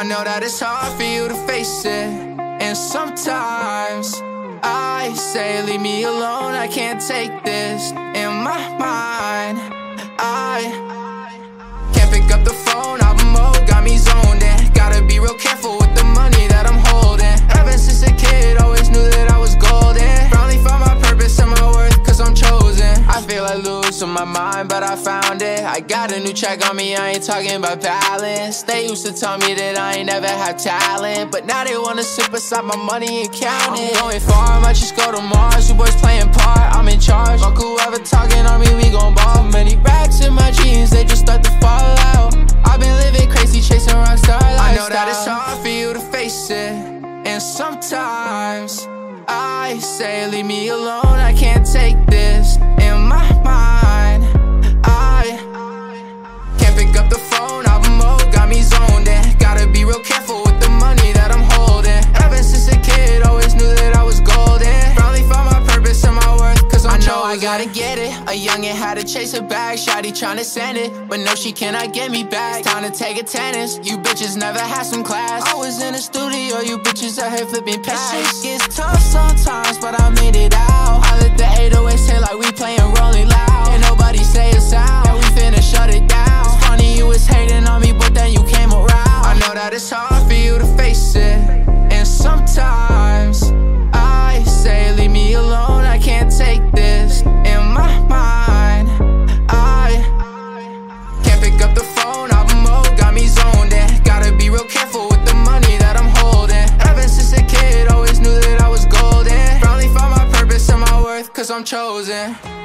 I know that it's hard for you to face it, and sometimes I say leave me alone, I can't take this. In my mind, I can't pick up the phone, album mode got me zoned in. Gotta be real careful with the money that I'm holding. Ever since a kid, always knew that I was golden. Finally found my purpose and my worth, cause I'm chosen. I feel like losing my mind, but I found it. I got a new track on me, I ain't talking about balance. They used to tell me that I ain't never had talent, but now they wanna sit beside my money and count it. I'm going far, I might just go to Mars. You boys playing part, I'm in charge. Fuck whoever talking on me, we gon' ball. Many racks in my jeans, they just start to fall out. I've been living crazy, chasing rockstar lifestyle. I know that it's hard for you to face it, and sometimes I say leave me alone, I can't take this. In my mind, I can't pick up the phone, album mode got me zoned in. Gotta be real careful with the money that I'm holding. Ever since a kid, always knew that I was golden. Finally found my purpose and my worth, cause I'm chosen. I gotta get it, a youngin' had to chase a bag. Shawty tryna send it, but no, she cannot get me back. It's time to take attendance, you bitches never had some class. I was in the studio, you bitches out here flipping packs. Shit gets tough sometimes, but I made it out. I let the 808s hit like we playing Rolling Loud. Ain't nobody say a sound, and we finna shut it down. It's funny you was hating on me, but then you came around. I know that it's hard for you to face it, and sometimes I say leave me alone, I can't take this. In my mind, I can't pick up the phone, album mode got me zoned in. Gotta be real careful with the money that I'm holding. Ever since a kid, always knew that I was golden. Finally found my purpose and my worth, cause I'm chosen.